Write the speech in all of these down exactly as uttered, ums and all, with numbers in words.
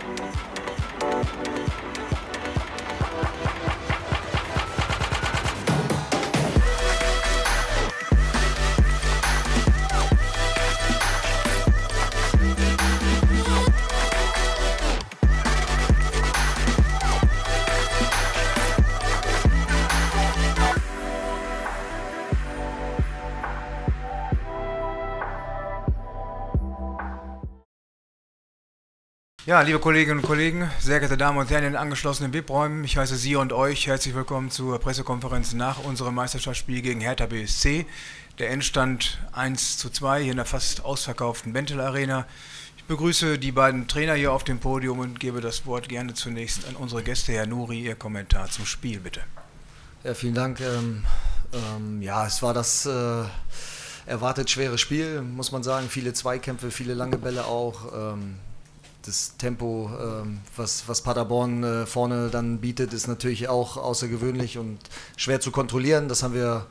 Ja, liebe Kolleginnen und Kollegen, sehr geehrte Damen und Herren in den angeschlossenen V I P-Räumen, ich heiße Sie und euch herzlich willkommen zur Pressekonferenz nach unserem Meisterschaftsspiel gegen Hertha B S C. Der Endstand eins zu zwei hier in der fast ausverkauften Bentel Arena. Ich begrüße die beiden Trainer hier auf dem Podium und gebe das Wort gerne zunächst an unsere Gäste. Herr Nouri, Ihr Kommentar zum Spiel, bitte. Ja, vielen Dank. Ähm, ähm, ja, es war das äh, erwartet schwere Spiel, muss man sagen. Viele Zweikämpfe, viele lange Bälle auch. Ähm, Das Tempo, ähm, was, was Paderborn äh, vorne dann bietet, ist natürlich auch außergewöhnlich und schwer zu kontrollieren. Das haben wir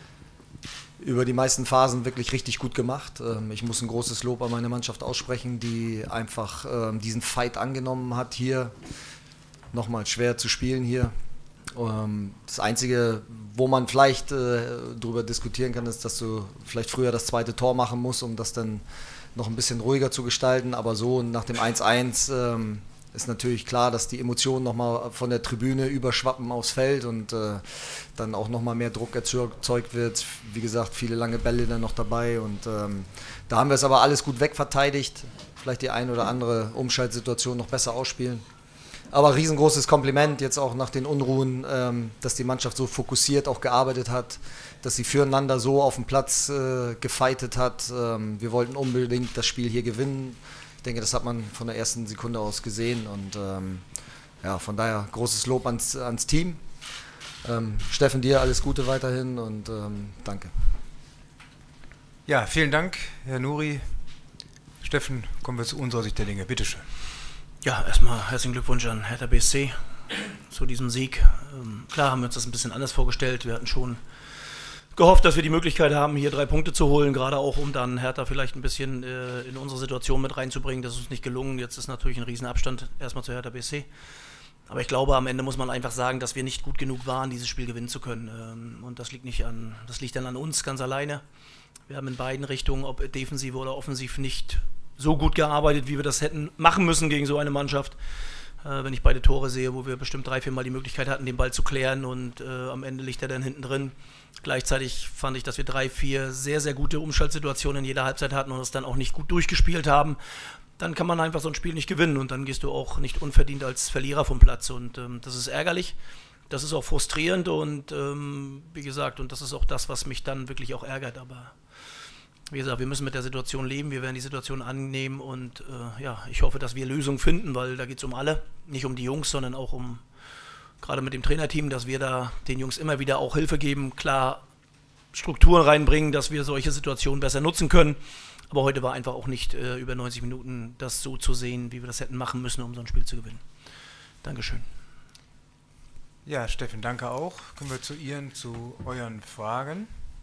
über die meisten Phasen wirklich richtig gut gemacht. Ähm, ich muss ein großes Lob an meine Mannschaft aussprechen, die einfach ähm, diesen Fight angenommen hat, hier nochmal schwer zu spielen hier. Ähm, das Einzige, wo man vielleicht äh, darüber diskutieren kann, ist, dass du vielleicht früher das zweite Tor machen musst, um das dann noch ein bisschen ruhiger zu gestalten, aber so nach dem eins eins ähm, ist natürlich klar, dass die Emotionen nochmal von der Tribüne überschwappen aufs Feld und äh, dann auch nochmal mehr Druck erzeugt wird. Wie gesagt, viele lange Bälle dann noch dabei und ähm, da haben wir es aber alles gut wegverteidigt, vielleicht die ein oder andere Umschaltsituation noch besser ausspielen. Aber riesengroßes Kompliment jetzt auch nach den Unruhen, ähm, dass die Mannschaft so fokussiert auch gearbeitet hat, dass sie füreinander so auf dem Platz äh, gefightet hat. Ähm, wir wollten unbedingt das Spiel hier gewinnen. Ich denke, das hat man von der ersten Sekunde aus gesehen und ähm, ja, von daher großes Lob ans, ans Team. Ähm, Steffen, dir alles Gute weiterhin und ähm, danke. Ja, vielen Dank, Herr Nouri. Steffen, kommen wir zu unserer Sicht der Dinge. Bitte schön. Ja, erstmal herzlichen Glückwunsch an Hertha B S C zu diesem Sieg. Ähm, klar haben wir uns das ein bisschen anders vorgestellt. Wir hatten schon gehofft, dass wir die Möglichkeit haben, hier drei Punkte zu holen, gerade auch, um dann Hertha vielleicht ein bisschen äh, in unsere Situation mit reinzubringen. Das ist uns nicht gelungen. Jetzt ist natürlich ein Riesenabstand erstmal zu Hertha B S C. Aber ich glaube, am Ende muss man einfach sagen, dass wir nicht gut genug waren, dieses Spiel gewinnen zu können. Ähm, und das liegt nicht an, das liegt dann an uns ganz alleine. Wir haben in beiden Richtungen, ob defensiv oder offensiv, nicht so gut gearbeitet, wie wir das hätten machen müssen gegen so eine Mannschaft. Äh, wenn ich beide Tore sehe, wo wir bestimmt drei, vier Mal die Möglichkeit hatten, den Ball zu klären und äh, am Ende liegt er dann hinten drin. Gleichzeitig fand ich, dass wir drei, vier sehr, sehr gute Umschaltsituationen in jeder Halbzeit hatten und es dann auch nicht gut durchgespielt haben. Dann kann man einfach so ein Spiel nicht gewinnen und dann gehst du auch nicht unverdient als Verlierer vom Platz und ähm, das ist ärgerlich. Das ist auch frustrierend und ähm, wie gesagt, und das ist auch das, was mich dann wirklich auch ärgert, aber wie gesagt, wir müssen mit der Situation leben, wir werden die Situation annehmen und äh, ja, ich hoffe, dass wir Lösungen finden, weil da geht es um alle, nicht um die Jungs, sondern auch um, gerade mit dem Trainerteam, dass wir da den Jungs immer wieder auch Hilfe geben, klar Strukturen reinbringen, dass wir solche Situationen besser nutzen können. Aber heute war einfach auch nicht äh, über neunzig Minuten das so zu sehen, wie wir das hätten machen müssen, um so ein Spiel zu gewinnen. Dankeschön. Ja, Steffen, danke auch. Kommen wir zu Ihren, zu euren Fragen.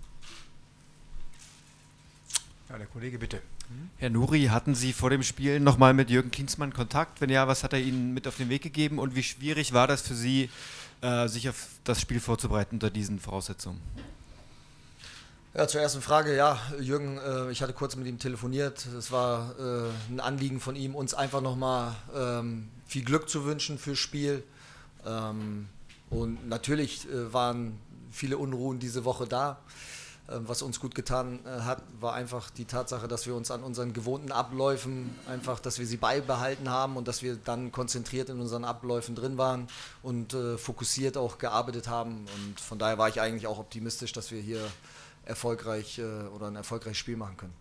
Ja, der Kollege, bitte. Herr Nouri, hatten Sie vor dem Spiel nochmal mit Jürgen Klinsmann Kontakt? Wenn ja, was hat er Ihnen mit auf den Weg gegeben und wie schwierig war das für Sie, äh, sich auf das Spiel vorzubereiten unter diesen Voraussetzungen? Ja, zur ersten Frage, ja, Jürgen, äh, ich hatte kurz mit ihm telefoniert. Es war äh, ein Anliegen von ihm, uns einfach nochmal ähm, viel Glück zu wünschen fürs Spiel. Ähm, und natürlich äh, waren viele Unruhen diese Woche da. Was uns gut getan hat, war einfach die Tatsache, dass wir uns an unseren gewohnten Abläufen einfach, dass wir sie beibehalten haben und dass wir dann konzentriert in unseren Abläufen drin waren und äh, fokussiert auch gearbeitet haben. Und von daher war ich eigentlich auch optimistisch, dass wir hier erfolgreich äh, oder ein erfolgreiches Spiel machen können.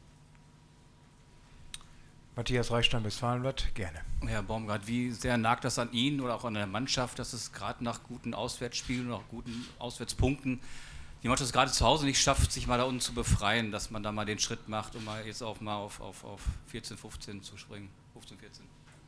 Matthias Reichstein, Westfalenblatt, gerne. Herr Baumgart, wie sehr nagt das an Ihnen oder auch an der Mannschaft, dass es gerade nach guten Auswärtsspielen und nach guten Auswärtspunkten die Mannschaft es gerade zu Hause nicht schafft, sich mal da unten zu befreien, dass man da mal den Schritt macht, um mal jetzt auch mal auf, auf, auf vierzehn, fünfzehn zu springen, fünfzehn, vierzehn?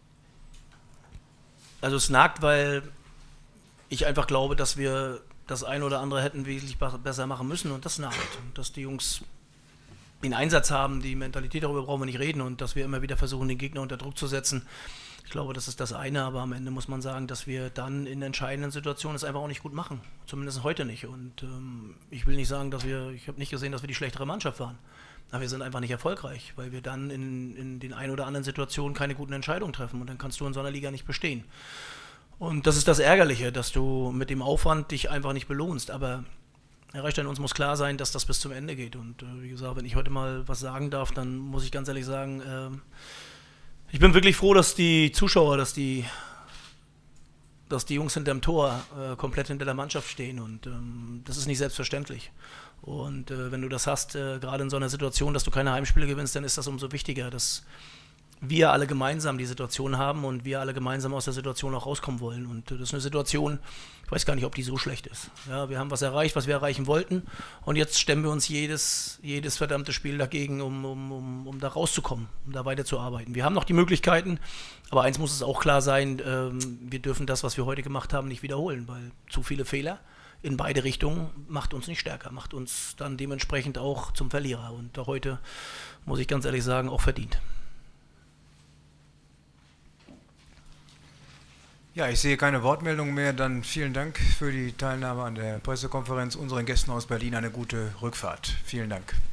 Also es nagt, weil ich einfach glaube, dass wir das eine oder andere hätten wesentlich besser machen müssen und das nagt. Dass die Jungs den Einsatz haben, die Mentalität, darüber brauchen wir nicht reden und dass wir immer wieder versuchen, den Gegner unter Druck zu setzen. Ich glaube, das ist das eine, aber am Ende muss man sagen, dass wir dann in entscheidenden Situationen es einfach auch nicht gut machen. Zumindest heute nicht. Und ähm, ich will nicht sagen, dass wir, ich habe nicht gesehen, dass wir die schlechtere Mannschaft waren. Aber wir sind einfach nicht erfolgreich, weil wir dann in, in den ein oder anderen Situationen keine guten Entscheidungen treffen. Und dann kannst du in so einer Liga nicht bestehen. Und das ist das Ärgerliche, dass du mit dem Aufwand dich einfach nicht belohnst. Aber Herr Reichstein, uns muss klar sein, dass das bis zum Ende geht. Und äh, wie gesagt, wenn ich heute mal was sagen darf, dann muss ich ganz ehrlich sagen, äh, ich bin wirklich froh, dass die Zuschauer, dass die, dass die Jungs hinterm Tor äh, komplett hinter der Mannschaft stehen und ähm, das ist nicht selbstverständlich. Und äh, wenn du das hast, äh, gerade in so einer Situation, dass du keine Heimspiele gewinnst, dann ist das umso wichtiger, dass wir alle gemeinsam die Situation haben und wir alle gemeinsam aus der Situation auch rauskommen wollen. Und das ist eine Situation, ich weiß gar nicht, ob die so schlecht ist. Ja, wir haben was erreicht, was wir erreichen wollten und jetzt stemmen wir uns jedes, jedes verdammte Spiel dagegen, um, um, um, um da rauszukommen, um da weiterzuarbeiten. Wir haben noch die Möglichkeiten, aber eins muss es auch klar sein, ähm, wir dürfen das, was wir heute gemacht haben, nicht wiederholen, weil zu viele Fehler in beide Richtungen macht uns nicht stärker, macht uns dann dementsprechend auch zum Verlierer und heute, muss ich ganz ehrlich sagen, auch verdient. Ja, ich sehe keine Wortmeldung mehr. Dann vielen Dank für die Teilnahme an der Pressekonferenz. Unseren Gästen aus Berlin eine gute Rückfahrt. Vielen Dank.